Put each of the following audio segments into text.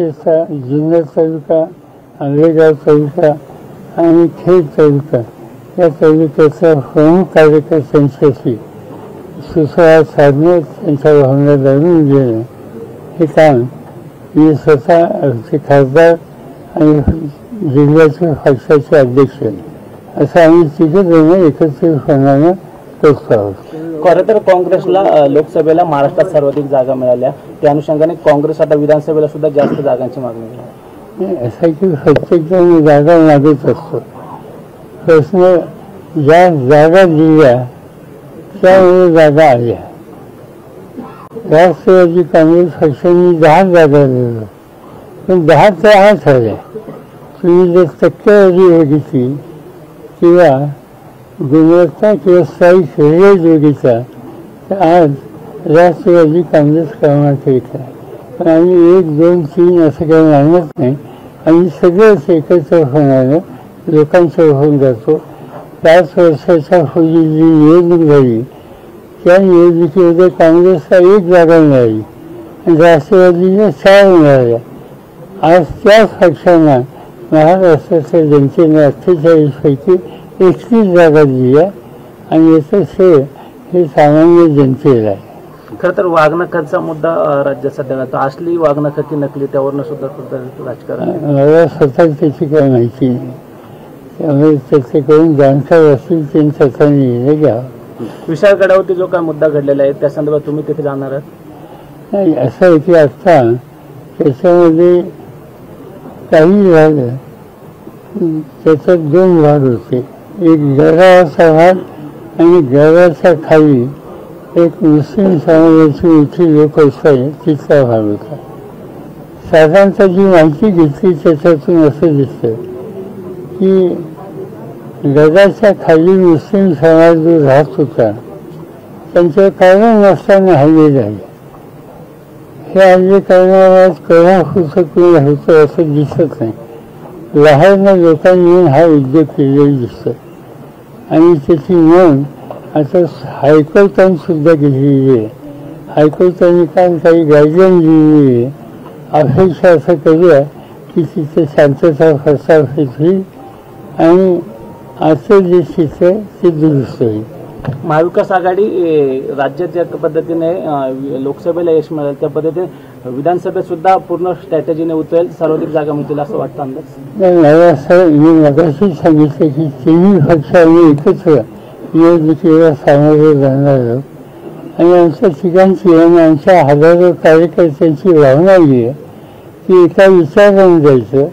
विशेषतः जुन्नर तालुका, आंबेगाव तालुका आणि खेड तालुका या तालुक्याच्या प्रमुख कार्यकर्त्यांच्याशी सुसंवाद साधणं, त्यांच्या भावना जाणून घेणं हे काम मी स्वतः आमचे खासदार आणि जिल्ह्याचे पक्षाचे अध्यक्ष असं आम्ही तिघे जण एकत्रितपणानं करतो आहोत. खरं तर काँग्रेसला लोकसभेला महाराष्ट्रात सर्वाधिक जागा मिळाल्या, त्या अनुषंगाने काँग्रेस आता विधानसभेला सुद्धा जास्त जागांची मागणी केली. असं की प्रत्येक जण जागा मागत असतो. प्रश्न ज्या जागा दिल्या त्यामुळे जागा आल्या. राष्ट्रवादी काँग्रेस पक्षांनी 10 जागा दिल्या, पण 10 तर आज झाल्या. तुम्ही जर टक्केवारी बघितली किंवा गुणवत्ता किंवा स्थायी शरीर बघितला तर आज राष्ट्रवादी काँग्रेस क्रमांक 1 आहे. पण आम्ही 1, 2, 3 असं काही मानत नाही. आम्ही सगळंच एकत्र होणारं लोकांचं होऊन जातो. 5 वर्षाच्या पूर्वी जी निवडणूक झाली त्या निवडणुकीमध्ये काँग्रेसला 1 जागा मिळाली आणि राष्ट्रवादीला 4 मिळाल्या. आज त्याच पक्षांना महाराष्ट्राच्या जनतेने 48 पैकी 31 जागा दिल्या आणि याचं श्रेय हे सामान्य जनतेला आहे. खरं तर वागणकाचा मुद्दा राज्यात सध्या होता. असली वागणक की नकली त्यावरनं सुद्धा राजकारण. मला स्वतः त्याची काही माहिती नाही, त्यामुळे त्याचे करून जाणकार असतील त्यांनी त्याचा निर्णय घ्यावा. विशाळगडावरती जो काय मुद्दा घडलेला आहे त्या संदर्भात तुम्ही तिथे जाणार आहात? नाही, असं आहे की आता त्याच्यामध्ये काही झालं, त्याच्यात 2 भाग होते. एक गडाचा भाग आणि गडाच्या खाली एक मुस्लिम समाजाची मोठी लोकवस्ती तिथला भाग होता. साधारणतः जी माहिती घेतली त्याच्यातून असं दिसतं की गडाच्या खाली मुस्लिम समाज जो राहत होता त्यांचं कारण नसताना हल्ले झाले. हे हल्ले करणारा कोल्हापूरचं कोणी होतं असं दिसत नाही. लहान लोकांनी हा उद्योग केलेला दिसतो आणि त्याची नोंद आता हायकोर्टाने सुद्धा घेतलेली आहे. हायकोर्टाने काल काही गाईडलाईन दिलेली आहे. अपेक्षा असं करूया की तिथे शांतता प्रस्थापित होईल आणि आजचं जे चित्र ते दुरुस्त होईल. महाविकास आघाडी राज्यात ज्या पद्धतीने लोकसभेला यश मिळेल त्या पद्धतीने विधानसभेत सुद्धा पूर्ण स्ट्रॅटेजीने उतरेल, सर्वाधिक जागा मिळतील असं वाटतं अंदाज? नाही, मला असं मी मगाशीच सांगितलं की तिन्ही पक्ष आम्ही एकत्र निवडणुकीला सामोरे जाणार आहोत आणि आमच्या ठिकाणची आणि आमच्या हजारो कार्यकर्त्यांची भावना ही आहे की एका विचाराने जायचं,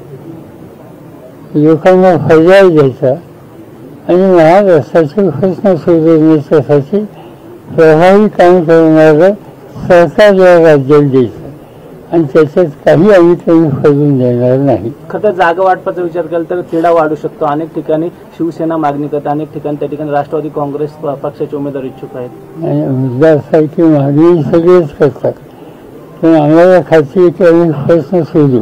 लोकांना पर्याय द्यायचा आणि महाराष्ट्राचे प्रश्न सोडवण्यासाठी प्रभावी काम करणारं सरकार या राज्यात द्यायचं आणि त्याच्यात काही आम्ही काही करून देणार नाही. खरं जागा वाटपाचा विचार केला तर तिढा वाढू शकतो. अनेक ठिकाणी शिवसेना मागणी करते, अनेक ठिकाणी त्या ठिकाणी राष्ट्रवादी काँग्रेस पक्षाचे उमेदवार इच्छुक आहेत. आणि मुद्दा असा आहे की मागणी सगळेच करतात, पण आम्हाला खात्री आहे की आम्ही प्रश्न सोडू.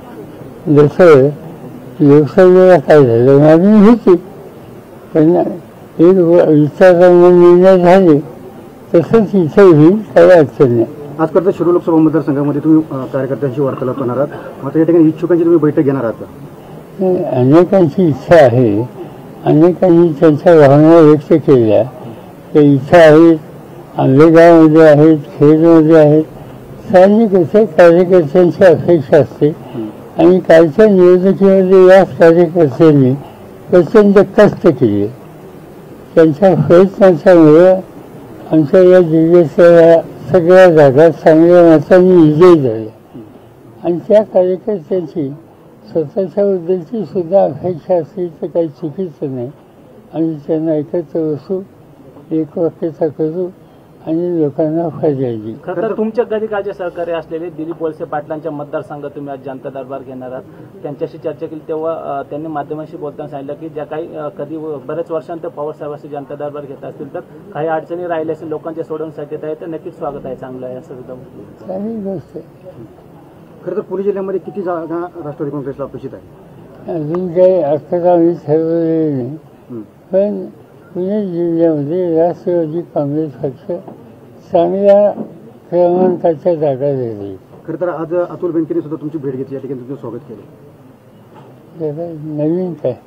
जसं लोकसभेला काय झालं, मागणी होती पण एक विचाराने निर्णय झाले, तसंच इथेही काही अडचण नाही. आज करता शिरूर लोकसभा मतदारसंघामध्ये तुम्ही कार्यकर्त्यांशी वार्तालाप करणार आहात, मात्र या ठिकाणी इच्छुकांची तुम्ही बैठक घेणार आहात? अनेकांची इच्छा आहे, अनेकांनी त्यांच्या भावना व्यक्त केल्या. त्या इच्छा आहेत, आंबेगावमध्ये आहेत, खेडमध्ये आहेत. साहजिक असे कार्यकर्त्यांची अपेक्षा असते आणि कालच्या निवडणुकीमध्ये याच कार्यकर्त्यांनी प्रचंड कष्ट केले. त्यांच्या प्रयत्नांच्यामुळे आमच्या या जिल्ह्याच्या सगळ्या जागा चांगल्या मतांनी विजयी झाल्या आणि त्या कार्यकर्त्यांची स्वतःच्याबद्दलची सुद्धा अपेक्षा असली तर काही चुकीचं नाही. आम्ही त्यांना एकत्र बसू, एक वाक्यता करू आणि लोकांना पर्याय देऊ. खरं तर तुमच्या कधी काळचे सहकारी असलेले दिलीप वळसे पाटलांच्या मतदारसंघात तुम्ही आज जनता दरबार घेणार आहात. त्यांच्याशी चर्चा केली तेव्हा त्यांनी माध्यमांशी बोलताना सांगितलं की ज्या काही कधी बऱ्याच वर्षांतर पवारसाहेबांशी जनता दरबार घेत असतील तर काही अडचणी राहिल्या असेल लोकांच्या सोडवण्यासाठी आहे तर नक्कीच स्वागत आहे, चांगलं आहे असं सुद्धा चांगली गोष्ट आहे. खरं तर पुणे जिल्ह्यामध्ये किती जागा राष्ट्रवादी काँग्रेसला अपेक्षित आहे? अजून काही आता आम्ही ठरवलेले नाही, पण पुणे जिल्ह्यामध्ये राष्ट्रवादी काँग्रेस पक्ष चांगल्या क्रमांकाच्या जागा दिली. खरं तर आज अतुल बेनकेने सुद्धा तुमची भेट घेतली, या ठिकाणी तुमचं स्वागत केलं. त्याला नवीन काय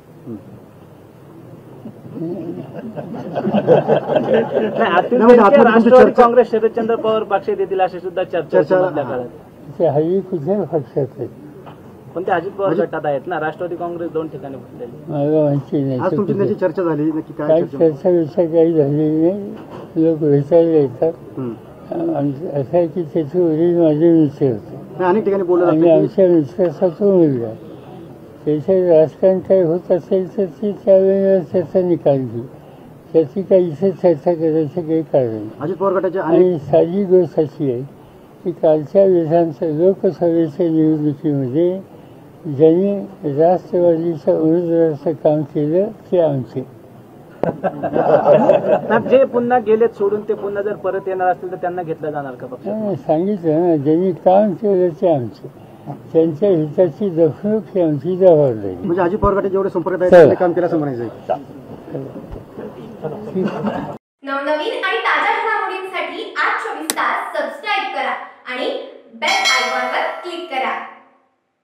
नाही, अतुल बेनके राष्ट्रवादी काँग्रेस शरदचंद्र पवार पक्षात येतील अशी सुद्धा चर्चा होती मधल्या काळात. ते हल्ली कुठल्या पक्षात आहे पण ते अजित पवार गटात आहेत ना, राष्ट्रवादी काँग्रेस 2 ठिकाणी फुटलेली. मला माहिती नाही. आज तुमची त्याची चर्चा झाली नक्की काय काही चर्चा? चर्चा विषय काही झालेली नाही. लोक भेटायला येतात. हं. असं आहे की त्याचे वडील माझे मित्र होते नाही, अनेक ठिकाणी बोललं आणि जातं की आमच्या मित्राचा तो मुलगा. त्याच्यात राजकारण काही होत असेल तर ती त्यावेळेला त्याचा निकाल घेऊ. त्याची काही इथे चर्चा करायचं काही कारण नाही. अजित पवार गटाच्या अनेक आणि साधी गोष्ट अशी आहे की कालच्या लोकसभेच्या निवडणुकीमध्ये ज्यांनी राष्ट्रवादीच्या उमेदवाराचं काम केलं ते आमचे. जे पुन्हा गेलेत सोडून ते पुन्हा जर परत येणार असतील तर त्यांना घेतलं जाणार का पक्षात? नाही, सांगितलं ना, ज्यांनी काम केलं ते आमचे. त्यांच्या हिताची दखलूक ही आमची जबाबदारी. म्हणजे अजित पवार गटाचे जेवढे संपर्क आहेत चला. त्यांनी काम केलं असं म्हणायचं आहे. नवनवीन आणि ताज्या घडामोडींसाठी आज 24 तास सबस्क्राईब करा आणि बेल आयकॉनवर क्लिक करा.